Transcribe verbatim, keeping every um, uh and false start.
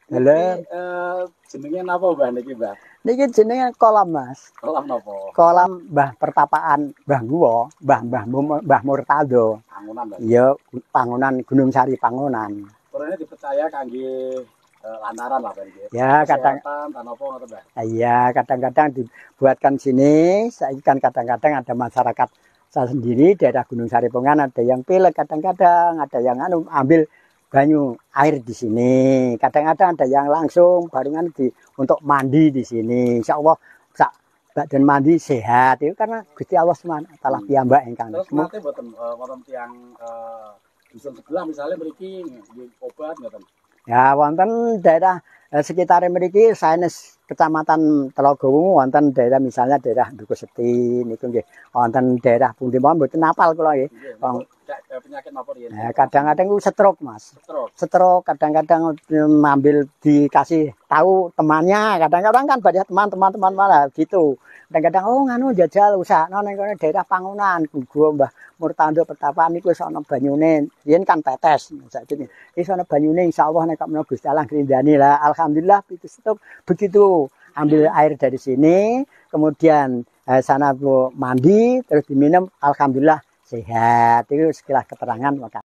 Dalam. Eh jenenge napa Mbah niki, Mbah? Niki jenenge kolam, Mas. Kolam napa? Kolam Mbah Pertapaan Mbah Guwo, Mbah Mbah Mbah Murtado. Pangunan Mbah. Iya, Pangunan Gunung Sari Pangunan. Purane dipercaya kangge uh, lantaran lah kan gitu. Ya, kadang tanpa ngoten, Mbah. Iya, kadang-kadang dibuatkan sini, saya kan kadang-kadang ada masyarakat saya sendiri daerah Gunung Sari Pangunan ada yang pilek kadang-kadang, ada yang anu ambil banyu air di sini. Kadang-kadang ada yang langsung barengan di untuk mandi di sini. Insya Allah sak badan mandi sehat itu karena Gusti Allah Subhanahu wa taala piyambak ingkang. Terus nate mboten wonten tiyang dusun sebelah misalnya mriki obat ngoten. Ya wonten daerah eh, sekitar mriki sanes Kecamatan Telogowu wonten daerah misalnya daerah Dukuseti niku nggih. Wonten daerah pundi mawon mboten apal kula nggih. Penyakit napa riyen? Nah, kadang-kadang ku stroke, Mas. Stroke. Stroke kadang-kadang ngambil dikasih tahu temannya, kadang-kadang kan banyak teman-teman teman malah gitu. Kadang-kadang oh nganu jajal usahane ning kene daerah Pangunan, gua Mbah Murtado Pertapaan niku wis ana banyune. Riyen kan tetes saiki. Wis ana banyune insyaallah nek menawa Gusti Allah ngrindani lah. Alhamdulillah itu stop begitu ambil air dari sini, kemudian eh, sana bu mandi terus diminum alhamdulillah sehat. Itu sekilas keterangan maka